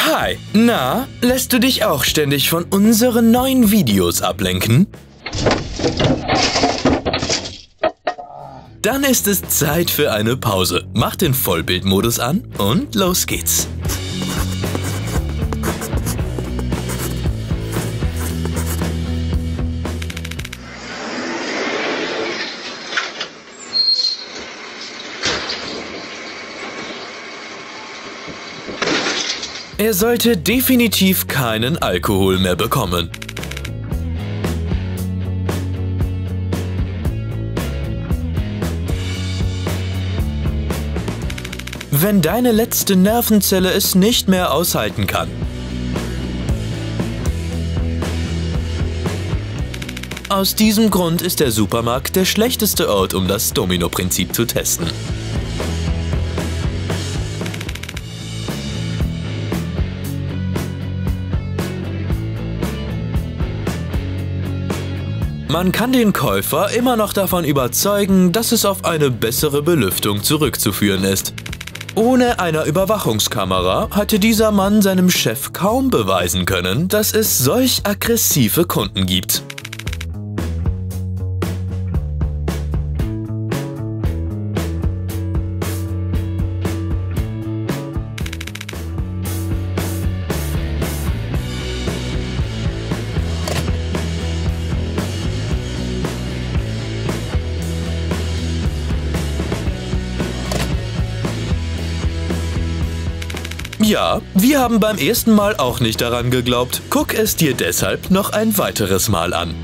Hi, na, lässt du dich auch ständig von unseren neuen Videos ablenken? Dann ist es Zeit für eine Pause. Mach den Vollbildmodus an und los geht's. Er sollte definitiv keinen Alkohol mehr bekommen. Wenn deine letzte Nervenzelle es nicht mehr aushalten kann. Aus diesem Grund ist der Supermarkt der schlechteste Ort, um das Domino-Prinzip zu testen. Man kann den Käufer immer noch davon überzeugen, dass es auf eine bessere Belüftung zurückzuführen ist. Ohne eine Überwachungskamera hatte dieser Mann seinem Chef kaum beweisen können, dass es solch aggressive Kunden gibt. Ja, wir haben beim ersten Mal auch nicht daran geglaubt. Guck es dir deshalb noch ein weiteres Mal an.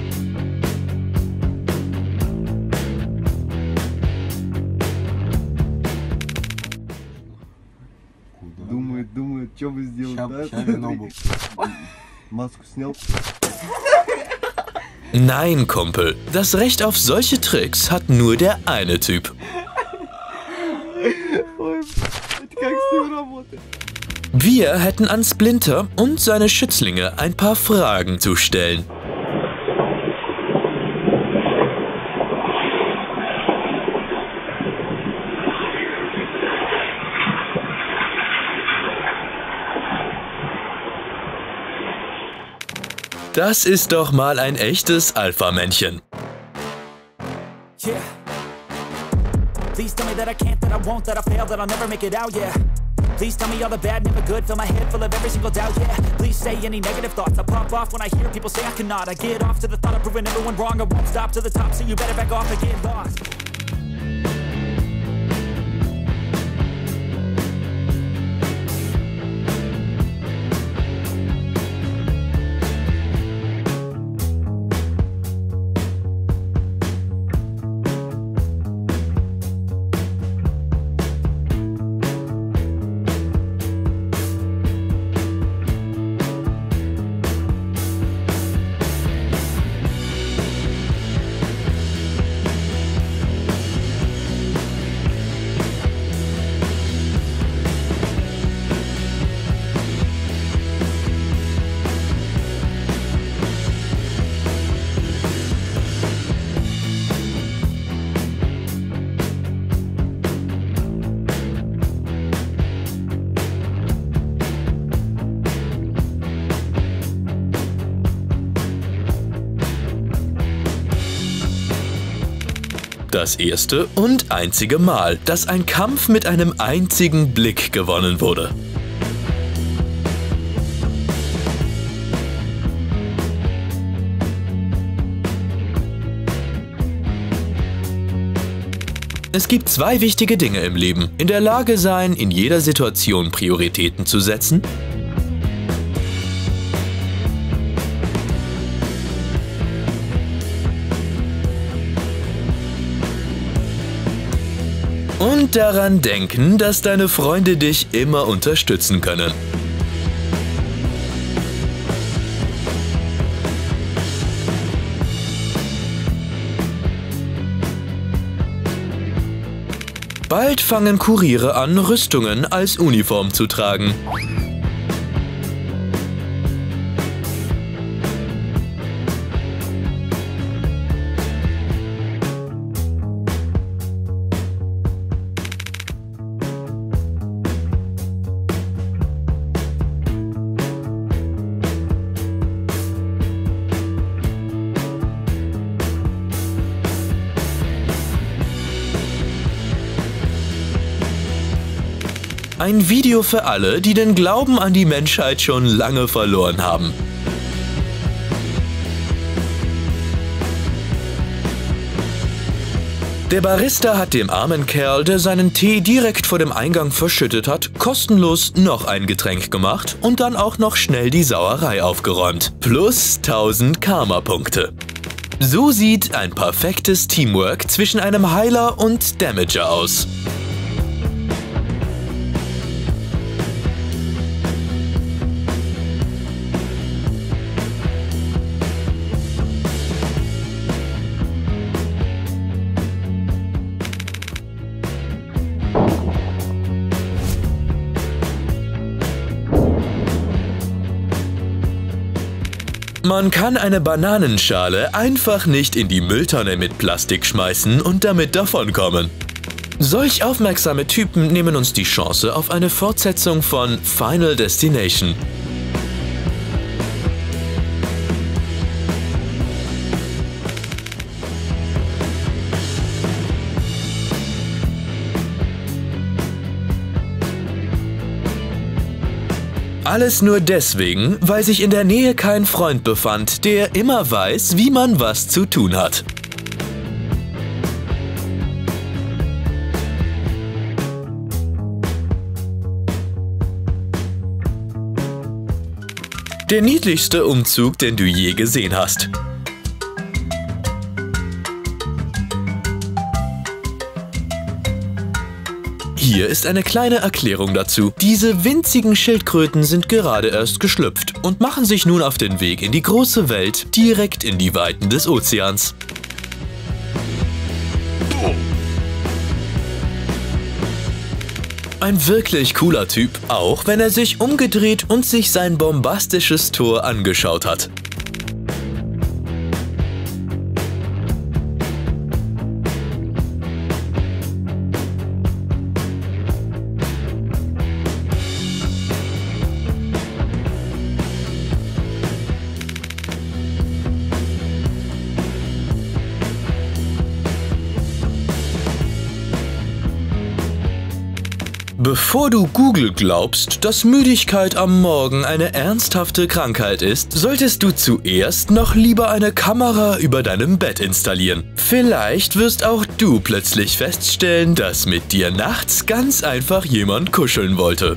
Nein, Kumpel, das Recht auf solche Tricks hat nur der eine Typ. Wir hätten an Splinter und seine Schützlinge ein paar Fragen zu stellen. Das ist doch mal ein echtes Alpha-Männchen. Yeah. Please tell me that I can't, that I won't, that I fail, that I'll never make it out, yeah. Please tell me all the bad, never good, fill my head full of every single doubt, yeah. Please say any negative thoughts, I pop off when I hear people say I cannot. I get off to the thought of proving everyone wrong, I won't stop to the top, so you better back off and get lost. Das erste und einzige Mal, dass ein Kampf mit einem einzigen Blick gewonnen wurde. Es gibt zwei wichtige Dinge im Leben: in der Lage sein, in jeder Situation Prioritäten zu setzen und daran denken, dass deine Freunde dich immer unterstützen können. Bald fangen Kuriere an, Rüstungen als Uniform zu tragen. Ein Video für alle, die den Glauben an die Menschheit schon lange verloren haben. Der Barista hat dem armen Kerl, der seinen Tee direkt vor dem Eingang verschüttet hat, kostenlos noch ein Getränk gemacht und dann auch noch schnell die Sauerei aufgeräumt. Plus 1000 Karma-Punkte. So sieht ein perfektes Teamwork zwischen einem Heiler und Damager aus. Man kann eine Bananenschale einfach nicht in die Mülltonne mit Plastik schmeißen und damit davonkommen. Solch aufmerksame Typen nehmen uns die Chance auf eine Fortsetzung von Final Destination. Alles nur deswegen, weil sich in der Nähe kein Freund befand, der immer weiß, wie man was zu tun hat. Der niedlichste Umzug, den du je gesehen hast. Hier ist eine kleine Erklärung dazu. Diese winzigen Schildkröten sind gerade erst geschlüpft und machen sich nun auf den Weg in die große Welt, direkt in die Weiten des Ozeans. Ein wirklich cooler Typ, auch wenn er sich umgedreht und sich sein bombastisches Tor angeschaut hat. Bevor du Google glaubst, dass Müdigkeit am Morgen eine ernsthafte Krankheit ist, solltest du zuerst noch lieber eine Kamera über deinem Bett installieren. Vielleicht wirst auch du plötzlich feststellen, dass mit dir nachts ganz einfach jemand kuscheln wollte.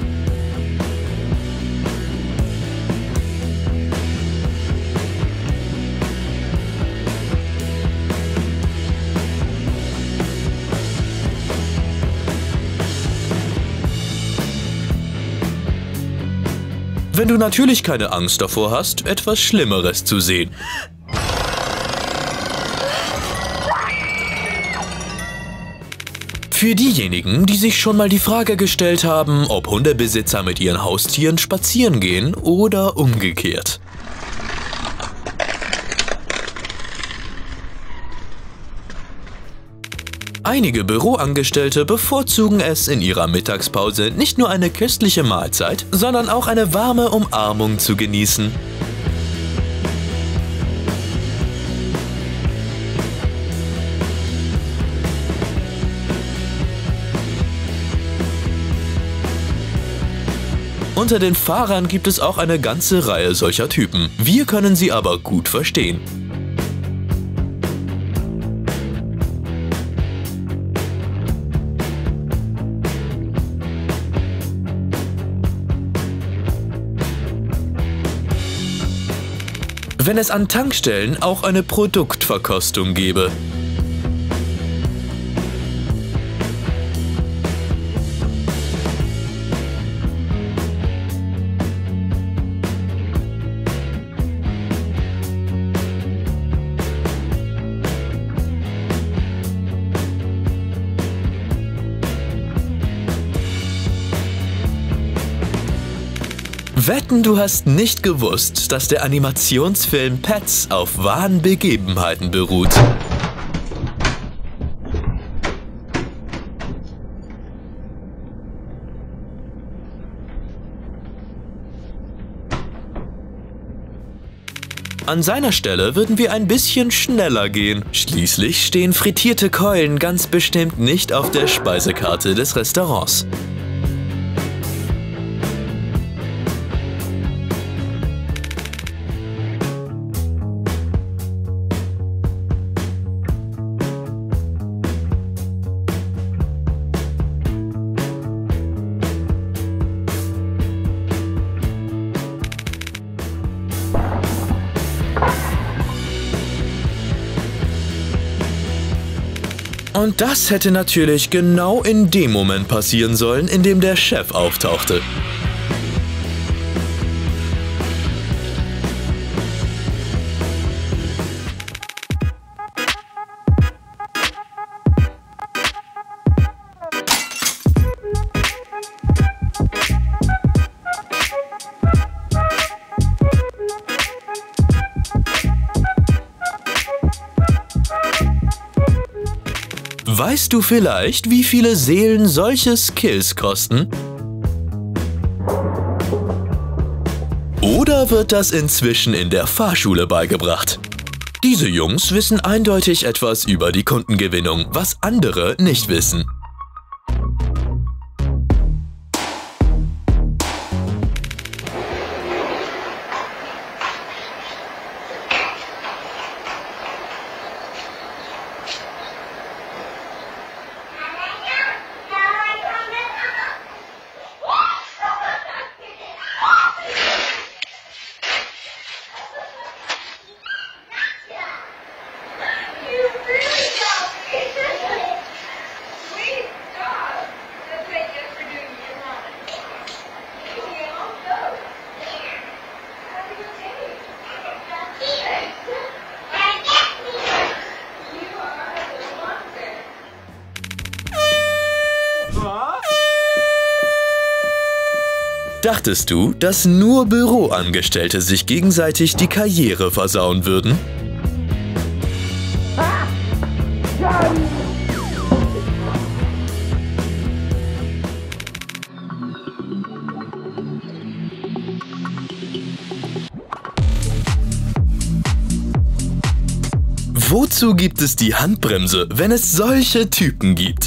Wenn du natürlich keine Angst davor hast, etwas Schlimmeres zu sehen. Für diejenigen, die sich schon mal die Frage gestellt haben, ob Hundebesitzer mit ihren Haustieren spazieren gehen oder umgekehrt. Einige Büroangestellte bevorzugen es in ihrer Mittagspause nicht nur eine köstliche Mahlzeit, sondern auch eine warme Umarmung zu genießen. Unter den Fahrern gibt es auch eine ganze Reihe solcher Typen. Wir können sie aber gut verstehen. Wenn es an Tankstellen auch eine Produktverkostung gäbe. Wetten, du hast nicht gewusst, dass der Animationsfilm Pets auf wahren Begebenheiten beruht. An seiner Stelle würden wir ein bisschen schneller gehen. Schließlich stehen frittierte Keulen ganz bestimmt nicht auf der Speisekarte des Restaurants. Und das hätte natürlich genau in dem Moment passieren sollen, in dem der Chef auftauchte. Weißt du vielleicht, wie viele Seelen solche Skills kosten? Oder wird das inzwischen in der Fahrschule beigebracht? Diese Jungs wissen eindeutig etwas über die Kundengewinnung, was andere nicht wissen. Dachtest du, dass nur Büroangestellte sich gegenseitig die Karriere versauen würden? Wozu gibt es die Handbremse, wenn es solche Typen gibt?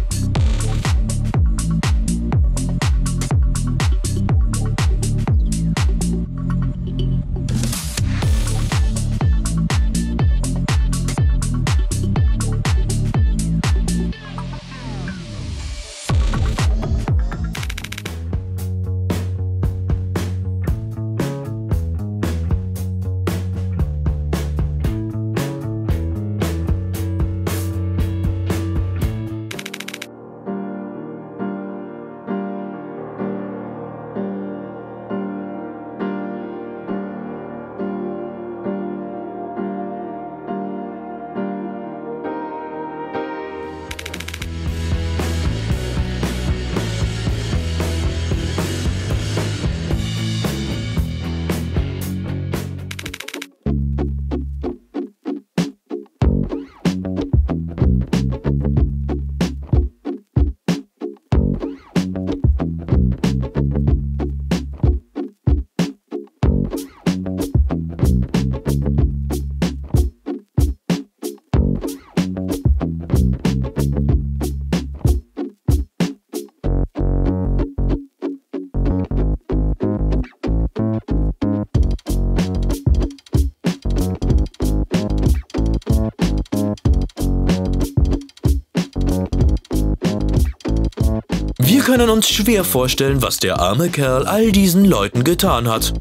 Wir können uns schwer vorstellen, was der arme Kerl all diesen Leuten getan hat.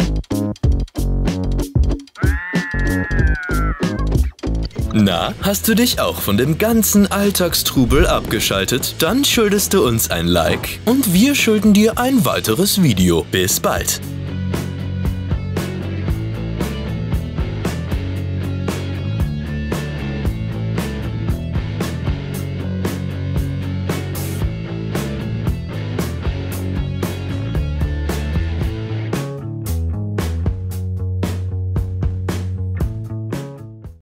Na, hast du dich auch von dem ganzen Alltagstrubel abgeschaltet? Dann schuldest du uns ein Like und wir schulden dir ein weiteres Video. Bis bald!